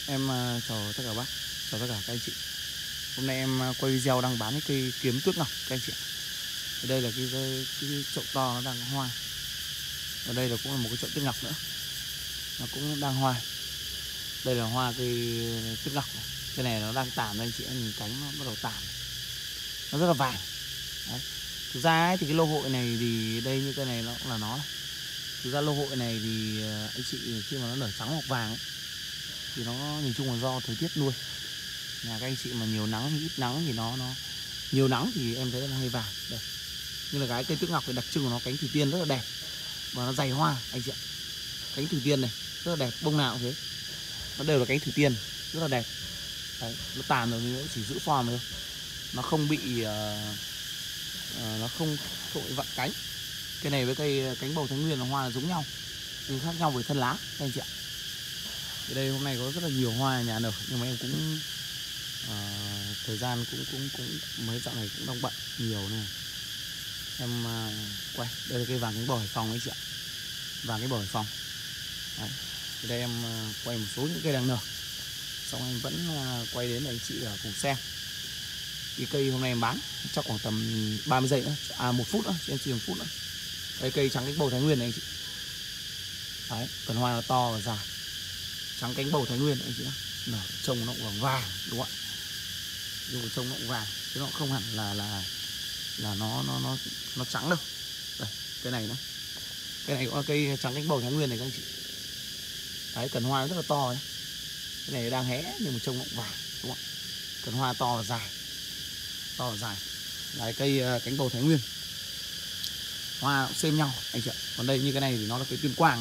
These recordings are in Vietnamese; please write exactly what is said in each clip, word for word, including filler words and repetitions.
Em uh, chào tất cả bác, chào tất cả các anh chị. Hôm nay em uh, quay video đang bán cái cây kiếm tuyết ngọc các anh chị. Ở đây là cái, cái, cái chậu to nó đang hoa. Ở đây là cũng là một cái chậu tuyết ngọc nữa, nó cũng đang hoa. Đây là hoa cây tuyết ngọc này. Cái này nó đang tàn anh chị, em nhìn cánh nó bắt đầu tàn, nó rất là vàng. Đấy. Thực ra ấy, thì cái lô hội này thì đây như cái này nó cũng là nó. Thực ra lô hội này thì uh, anh chị khi mà nó nở trắng hoặc vàng ấy, thì nó nhìn chung là do thời tiết nuôi. Nhà các anh chị mà nhiều nắng hay ít nắng thì nó nó nhiều nắng thì em thấy nó hơi vàng đây. Nhưng là cái cây tuyết ngọc thì đặc trưng của nó cánh thủy tiên rất là đẹp và nó dày hoa anh chị ạ. Cánh thủy tiên này rất là đẹp, bông nào cũng thế, nó đều là cánh thủy tiên rất là đẹp. Đấy, nó tàn rồi nó chỉ giữ form thôi, nó không bị uh, uh, nó không không bị vặn cánh. Cây này với cây cánh bầu Thái Nguyên là hoa là giống nhau nhưng khác nhau về thân lá các anh chị ạ. Ở đây hôm nay có rất là nhiều hoa nhà nở nhưng mà em cũng uh, thời gian cũng cũng cũng mấy dạo này cũng đang bận nhiều này. Em uh, quay đây là cây vàng cánh bầu Hải Phòng đấy chị ạ, vàng cánh bầu Hải Phòng. Đấy. Ở đây em uh, quay một số những cây đang nở, xong em vẫn uh, quay đến để anh chị ở cùng xem. Cái cây hôm nay em bán chắc khoảng tầm ba mươi giây nữa, à một phút nữa, chị em chỉ một phút nữa. Đây cây trắng cánh bầu Thái Nguyên này anh chị. Đấy, cần hoa nó to và dài. Trắng cánh bầu Thái Nguyên anh chị nhá. Nở trông nó cũng vàng vàng đúng không ạ? Dùng trông nó cũng vàng chứ nó không hẳn là là là nó nó nó nó trắng đâu. Đây, cái này nữa. Cái này cũng là cây trắng cánh bầu Thái Nguyên này các anh chị. Đấy, cần hoa nó rất là to đấy. Cái này đang hé nhưng mà trông nó cũng vàng đúng không ạ? Cần hoa to và dài. To và dài. Đấy, cây cánh bầu Thái Nguyên. Hoa cũng xem nhau anh chị ạ. Còn đây như cái này thì nó là cây tuyên quang.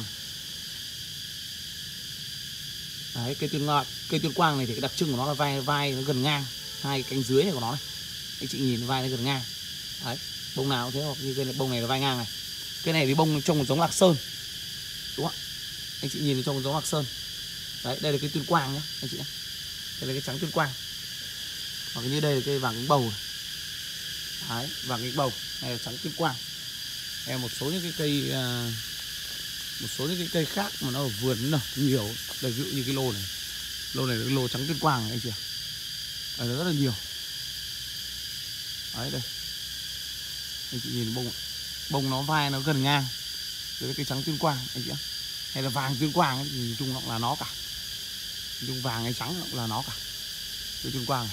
Đấy, cây tuyên ngọt, cây tuyên quang này thì cái đặc trưng của nó là vai vai nó gần ngang, hai cánh dưới này của nó này. Anh chị nhìn vai nó gần ngang. Đấy, bông nào cũng thế, hoặc như cây này, bông này là vai ngang này. Cái này thì bông trông giống lạc sơn. Đúng không ạ? Anh chị nhìn trông giống lạc sơn. Đấy, đây là cây tuyên quang nhá, anh chị nhé. Đây là cái trắng tuyên quang. Hoặc như đây là cây vàng cánh bầu này. Đấy, vàng cánh bầu, này là trắng tuyên quang. Hay một số những cái cây uh, một số những cái cây khác mà nó ở vườn nở nhiều. Đây ví dụ như cái lô này, lô này là cái lô trắng tuyên quang này anh chị ạ. Đây rất là nhiều. Đấy đây, anh chị nhìn bông, bông nó vai nó gần ngang. Đây là cây trắng tuyên quang anh chị ạ. Hay là vàng tuyên quang ấy, thì nhìn chung nó cũng là nó cả. Nhìn chung vàng hay trắng nó cũng là nó cả. Cây tuyên quang này.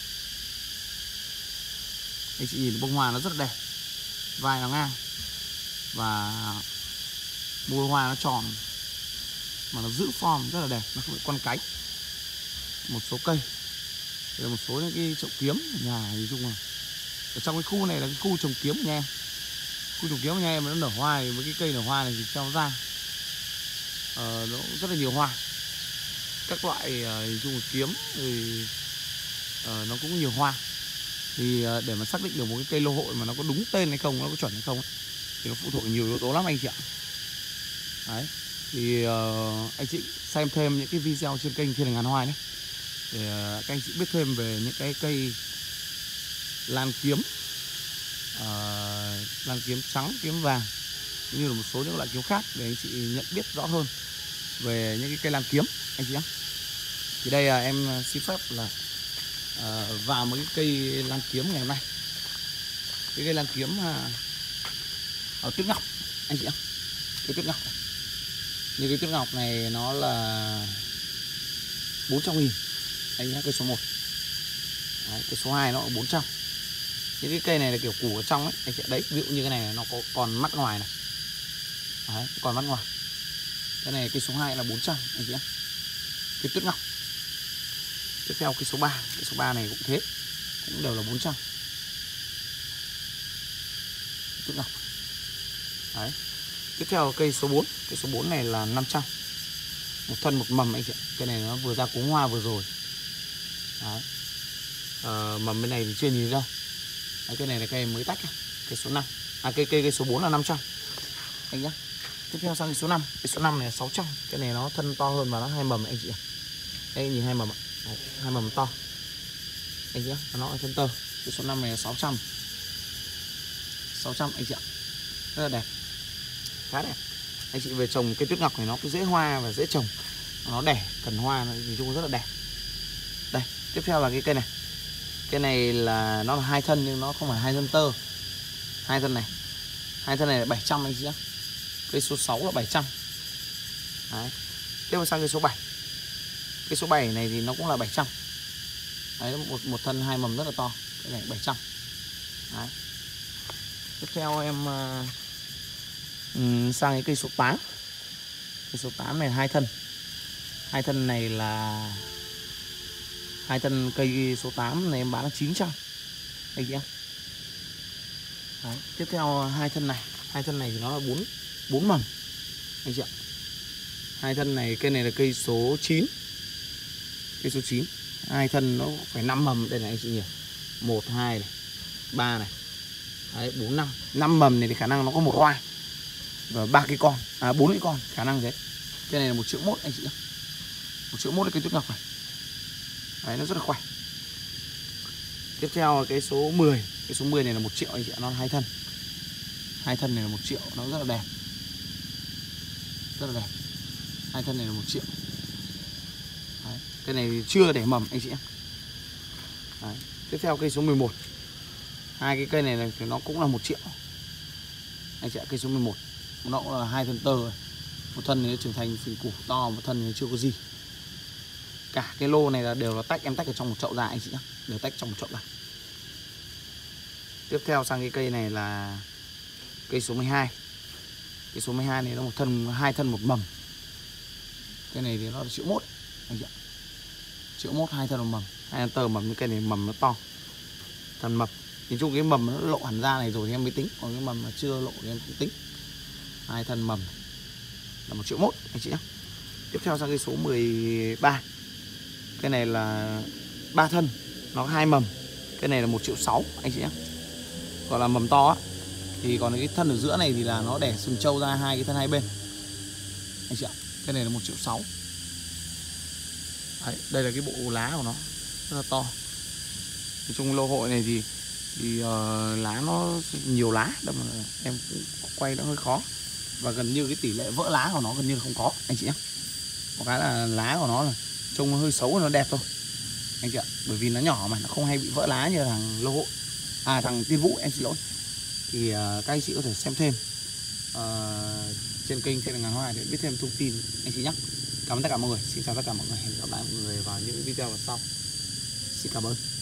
Anh chị nhìn bông hoa nó rất là đẹp, vai nó ngang và môi hoa nó tròn mà nó giữ form rất là đẹp, nó không bị quăn cánh. Một số cây, đây là một số những cái chậu kiếm ở nhà thì chung là ở trong cái khu này là cái khu trồng kiếm của nhà em. Khu trồng kiếm của nhà em nó nở hoa thì với cái cây nở hoa này thì cho ra ờ, nó rất là nhiều hoa. Các loại uh, chung là kiếm thì uh, nó cũng nhiều hoa. Thì uh, để mà xác định được một cái cây lô hội mà nó có đúng tên hay không, nó có chuẩn hay không thì nó phụ thuộc nhiều yếu tố lắm anh chị ạ. Đấy, thì uh, anh chị xem thêm những cái video trên kênh Thiên Đình Ngàn Hoa nhé, để uh, các anh chị biết thêm về những cái cây lan kiếm, uh, lan kiếm trắng, kiếm vàng, cũng như là một số những loại kiếm khác để anh chị nhận biết rõ hơn về những cái cây lan kiếm anh chị nhé. Thì đây uh, em xin phép là uh, vào một cái cây lan kiếm ngày hôm nay. Cái cây lan kiếm uh, ở tuyết ngọc anh chị nhé. Cái tuyết ngọc này. Như cái tuyết ngọc này nó là bốn trăm nghìn anh nhé, cây số một. Đấy, cây số hai nó là bốn trăm. Những cái cây này là kiểu củ ở trong ấy anh chị. Đấy, ví dụ như cái này nó có còn mắt ngoài này. Đấy, còn mắt ngoài. Cái này cây số hai là bốn trăm anh chị nhé. Cái tuyết ngọc. Tiếp theo cây số ba, cây số ba này cũng thế, cũng đều là bốn trăm. Tuyết ngọc. Đấy. Tiếp theo cây số bốn, cây số bốn này là năm trăm. Một thân một mầm anh chị ạ. Cái này nó vừa ra cuống hoa vừa rồi. Đấy. À, mầm bên này thì chưa nhìn đâu. Đấy, cái này là cây mới tách. Cây số năm. À cây cây cây số bốn là năm trăm. Anh nhá. Tiếp theo sang cây số năm, cây số năm này là sáu trăm. Cái này nó thân to hơn và nó hai mầm anh chị ạ. Đây nhìn hai mầm ạ. Đấy, hai mầm to. Anh nhá, nó là thân tơ. Cây số năm này là sáu trăm. sáu trăm anh chị ạ. Rất là đẹp. Khá đẹp. Anh chị về trồng cây tuyết ngọc này nó cũng dễ hoa và dễ trồng. nó đẻ cần hoa, nó nhìn chung rất là đẹp. Đây, tiếp theo là cái cây này. Cây này là nó là hai thân nhưng nó không phải hai thân tơ. Hai thân này. Hai thân này là bảy trăm anh chị nhé. Cây số sáu là bảy trăm. Đấy. Tiếp sang cây số bảy. Cây số bảy này thì nó cũng là bảy trăm. Đấy, một một thân hai mầm rất là to. Cái này bảy trăm. Đấy. Tiếp theo em uh, sang cái cây số tám. Cây số tám này hai thân. Hai thân này là hai thân cây số tám này em bán là chín trăm. Đây chị em. Đấy. Tiếp theo hai thân này, hai thân này thì nó là bốn bốn mầm anh chị ạ. Hai thân này, cây này là cây số chín. Cây số chín. Hai thân nó phải năm mầm, đây này anh chị nhỉ. một hai này, ba này. Đấy, bốn năm. năm mầm này thì khả năng nó có một oai và ba cái con, à bốn cái con, khả năng thế. Cây này là một triệu mốt anh chị nhé. Một triệu mốt là cây tuyết ngọc này. Đấy, nó rất là khỏe. Tiếp theo là cái số mười. Cái số mười này là một triệu anh chị ạ, nó là hai thân. Hai thân này là một triệu, nó rất là đẹp. Rất là đẹp. Hai thân này là một triệu. Đấy. Cái này thì chưa để mầm anh chị nhé. Đấy. Tiếp theo cây số mười một. Hai cái cây này thì nó cũng là một triệu anh chị ạ. Cây số mười một nó cũng là hai thân tơ. Một thân này nó trưởng thành phình củ to, một thân này chưa có gì. Cả cái lô này là đều là tách, em tách ở trong một chậu ra anh chị nhé. Đều tách trong một chậu ra. Tiếp theo sang cái cây này là cây số mười hai. Cây số mười hai này nó một thân, hai thân một mầm. Cái này thì nó là triệu mốt anh chị ạ. Triệu mốt hai thân một mầm. Hai thân tơ mầm, như cây này mầm nó to. Thân mập. Nhìn chung cái mầm nó lộ hẳn ra này rồi thì em mới tính. Còn cái mầm mà chưa lộ thì em cũng tính. Hai thân mầm là một triệu mốt anh chị nhé. Tiếp theo sang cây số mười ba. Cái này là ba thân, nó hai mầm. Cái này là một triệu sáu anh chị nhé. Gọi là mầm to á. Thì còn cái thân ở giữa này thì là nó đẻ sừng trâu ra hai cái thân hai bên anh chị ạ. Cái này là một triệu sáu. Đấy, đây là cái bộ lá của nó rất là to. Nói chung lô hội này thì thì uh, lá nó nhiều lá, đâm là em cũng quay nó hơi khó. Và gần như cái tỷ lệ vỡ lá của nó gần như không có anh chị nhé. Một cái là lá của nó là trông nó hơi xấu, nó đẹp thôi anh chị ạ. Bởi vì nó nhỏ mà nó không hay bị vỡ lá như thằng lô hội, à thằng Tiên Vũ, em xin lỗi. Thì uh, các anh chị có thể xem thêm uh, trên kênh Thiên Đàng Ngàn Hoa để biết thêm thông tin anh chị nhé. Cảm ơn tất cả mọi người. Xin chào tất cả mọi người. Hẹn gặp lại mọi người vào những video sau. Xin cảm ơn.